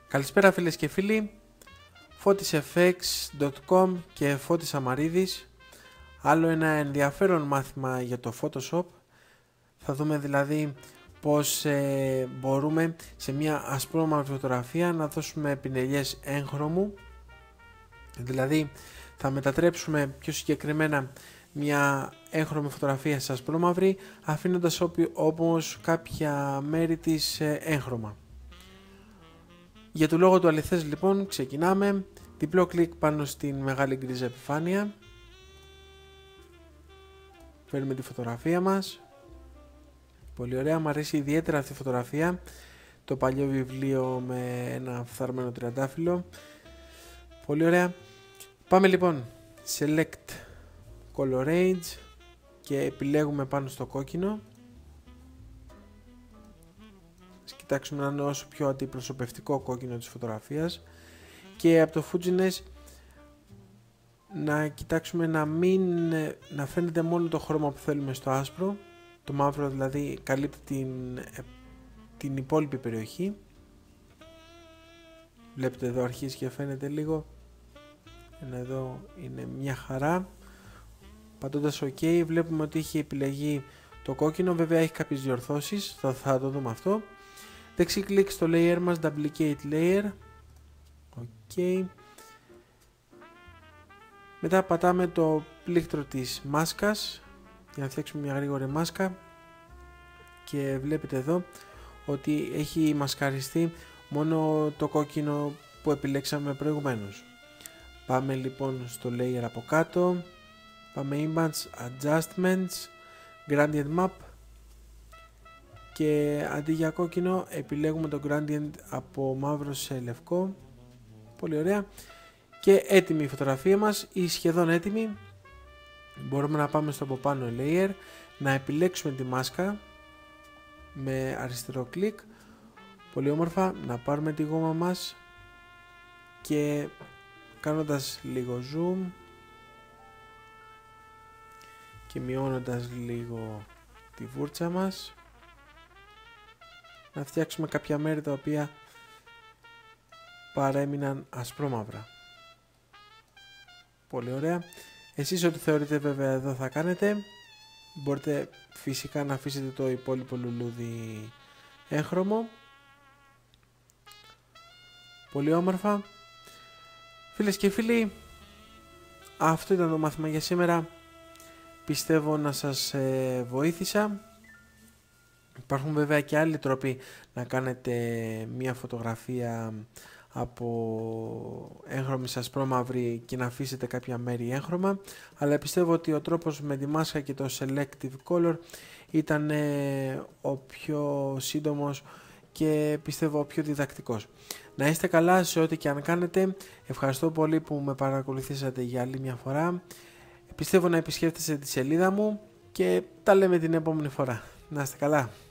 Καλησπέρα φίλες και φίλοι, fotisfx.com και Φώτης Αμαρίδης. Άλλο ένα ενδιαφέρον μάθημα για το Photoshop. Θα δούμε δηλαδή πως μπορούμε σε μια ασπρόμαυρη φωτογραφία να δώσουμε πινελιές έγχρωμου. Δηλαδή θα μετατρέψουμε πιο συγκεκριμένα μια έγχρωμη φωτογραφία σε ασπρόμαυρη, αφήνοντας όμως κάποια μέρη της έγχρωμα. Για το λόγο του αληθές λοιπόν ξεκινάμε. Διπλό κλικ πάνω στην μεγάλη γκρίζα επιφάνεια. Παίρνουμε τη φωτογραφία μας. Πολύ ωραία, μου αρέσει ιδιαίτερα αυτή η φωτογραφία. Το παλιό βιβλίο με ένα φθαρμένο τριαντάφυλλο. Πολύ ωραία. Πάμε λοιπόν. Select Color Range και επιλέγουμε πάνω στο κόκκινο. Κοιτάξουμε να είναι όσο πιο αντιπροσωπευτικό κόκκινο της φωτογραφίας, και από το Fujiness να κοιτάξουμε να φαίνεται μόνο το χρώμα που θέλουμε στο άσπρο. Το μαύρο δηλαδή καλύπτει την υπόλοιπη περιοχή. Βλέπετε εδώ αρχίζει και φαίνεται λίγο, εδώ είναι μια χαρά. Πατώντας OK βλέπουμε ότι έχει επιλεγεί το κόκκινο, βέβαια έχει κάποιες διορθώσεις, θα το δούμε αυτό. Δεξί κλικ στο layer μας, duplicate layer. OK. Μετά πατάμε το πλήκτρο της μάσκας για να φτιάξουμε μια γρήγορη μάσκα, και βλέπετε εδώ ότι έχει μασκαριστεί μόνο το κόκκινο που επιλέξαμε προηγουμένως. Πάμε λοιπόν στο layer από κάτω, πάμε image, adjustments, gradient map, και αντί για κόκκινο επιλέγουμε το gradient από μαύρο σε λευκό. Πολύ ωραία. Και έτοιμη η φωτογραφία μας, ή σχεδόν έτοιμη. Μπορούμε να πάμε στο από πάνω layer, να επιλέξουμε τη μάσκα με αριστερό κλικ. Πολύ όμορφα. Να πάρουμε τη γόμα μας και κάνοντας λίγο zoom και μειώνοντας λίγο τη βούρτσα μας, να φτιάξουμε κάποια μέρη τα οποία παρέμειναν ασπρόμαυρα. Πολύ ωραία. Εσείς ό,τι θεωρείτε βέβαια εδώ θα κάνετε. Μπορείτε φυσικά να αφήσετε το υπόλοιπο λουλούδι έγχρωμο. Πολύ όμορφα. Φίλες και φίλοι, αυτό ήταν το μάθημα για σήμερα. Πιστεύω να σας βοήθησα. Υπάρχουν βέβαια και άλλοι τρόποι να κάνετε μια φωτογραφία από έγχρωμη σε ασπρόμαυρη και να αφήσετε κάποια μέρη έγχρωμα, αλλά πιστεύω ότι ο τρόπος με τη μάσκα και το selective color ήταν ο πιο σύντομος και πιστεύω ο πιο διδακτικός. Να είστε καλά σε ό,τι και αν κάνετε. Ευχαριστώ πολύ που με παρακολουθήσατε για άλλη μια φορά. Πιστεύω να επισκέφτεστε τη σελίδα μου και τα λέμε την επόμενη φορά. Να είστε καλά.